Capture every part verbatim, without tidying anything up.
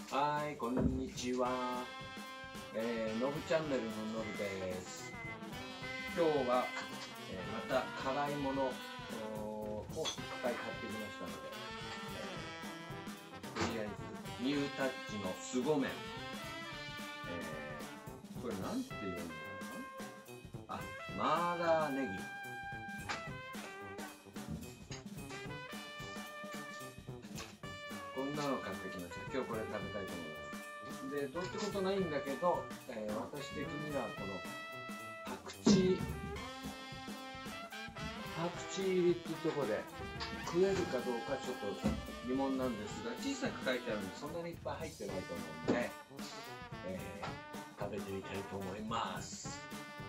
はい、こんにちは。えー、のぶチャンネルののぶです。今日は、えー、また辛いものをいっぱい買ってきましたので、えー、とりあえずニュータッチのすご麺、えー、これなんていうのかなあ、マーラーネギ。こんなの買ってきました。今日これ食べたいと思います。で、どうってことないんだけど、えー、私的にはこのパクチーパクチー入りっていうところで食えるかどうかちょっと疑問なんですが、小さく書いてあるんでそんなにいっぱい入ってないと思うんで、えー、食べてみたいと思います。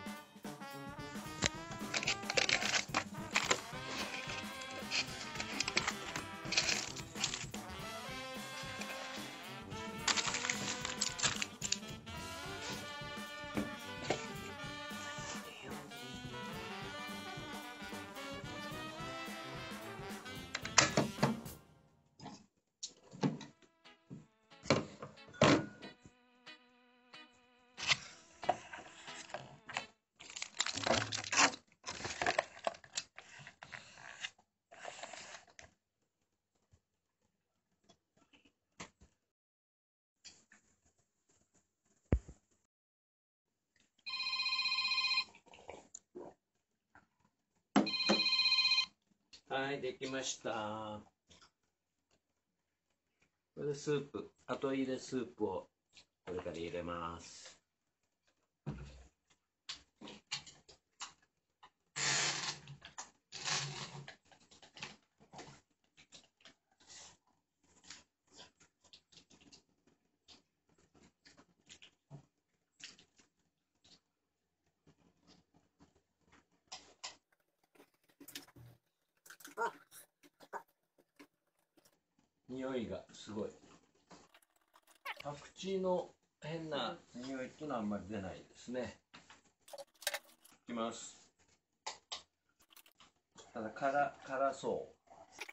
はい、できました。これでスープ、後入れスープをこれから入れます。匂いがすごい。パクチーの変な匂いっていうのはあんまり出ないですね。いきます。ただ辛辛そう。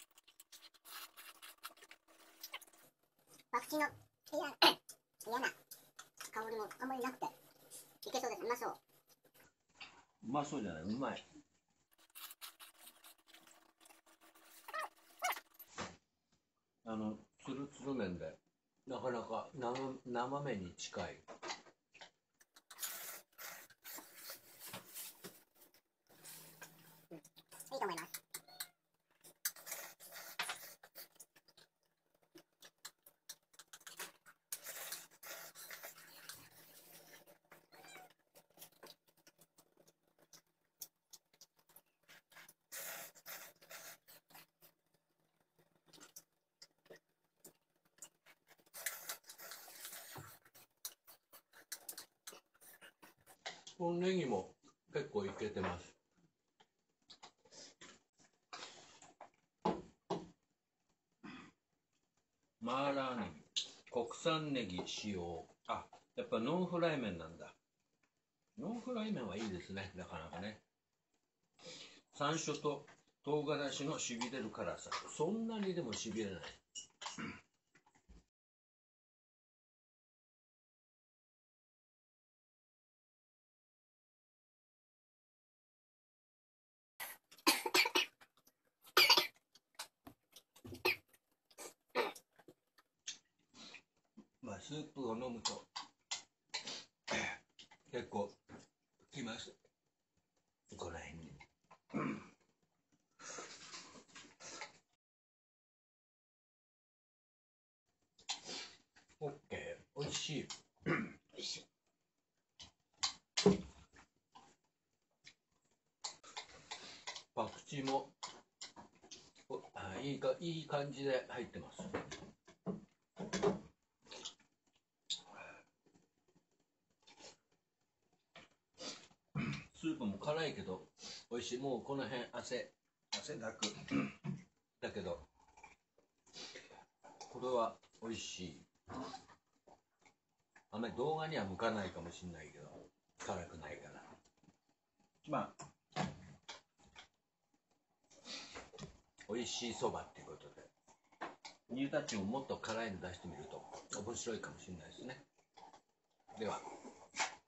パクチーの嫌嫌な香りもあんまりなくていけそうです。うまそう。 うまそうじゃない、うまい。あのつるつる麺でなかなか生生麺に近い。 いいと思います。 このネギも結構いけてます。マーラーネギ、国産ネギ使用。あ、やっぱノンフライ麺なんだ。ノンフライ麺はいいですね、なかなかね。山椒と唐辛子のしびれる辛さ。そんなにでもしびれない。まあ、スープを飲むと結構きます。この辺に。オッケー、おいしい。おいしい。パクチーもあいいかいい感じで入ってます。スープも辛いけど美味しい。もうこの辺汗汗だくだけどこれは美味しい。あんまり動画には向かないかもしれないけど辛くないから、まあ美味しいそばっていうことでニュータッチももっと辛いの出してみると面白いかもしれないですね。では。